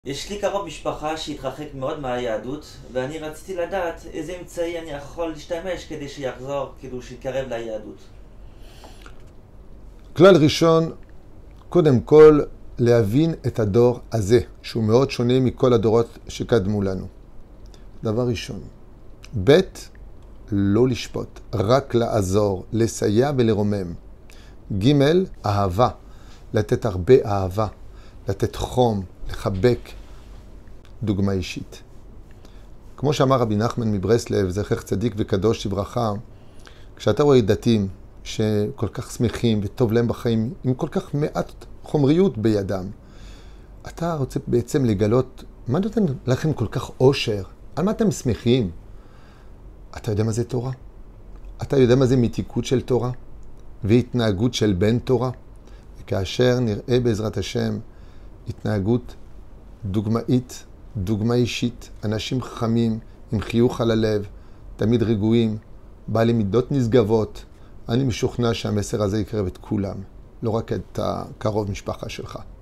יש לי קרוב משפחה שהתרחק מאוד מהיהדות, ואני רציתי לדעת איזה אמצעי אני יכול להשתמש כדי שיחזור, כאילו שיתקרב ליהדות. כלל ראשון, קודם כל להבין את הדור הזה, שהוא מאוד שונה מכל הדורות שקדמו לנו. דבר ראשון. ב', לא לשפוט, רק לעזור, לסייע ולרומם. ג', אהבה, לתת הרבה אהבה, לתת חום, לחבק, דוגמה אישית. כמו שאמר רבי נחמן מברסלב, זכר צדיק וקדוש לברכה, כשאתה רואה דתיים שכל כך שמחים וטוב להם בחיים, עם כל כך מעט חומריות בידם, אתה רוצה בעצם לגלות מה נותן לכם כל כך אושר, על מה אתם שמחים. אתה יודע מה זה תורה? אתה יודע מה זה מתיקות של תורה והתנהגות של בן תורה? וכאשר נראה בעזרת השם התנהגות דוגמאית, דוגמה אישית, אנשים חמים עם חיוך על הלב, תמיד רגועים, בעלי מידות נשגבות, אני משוכנע שהמסר הזה יקרב את כולם, לא רק את הקרוב משפחה שלך.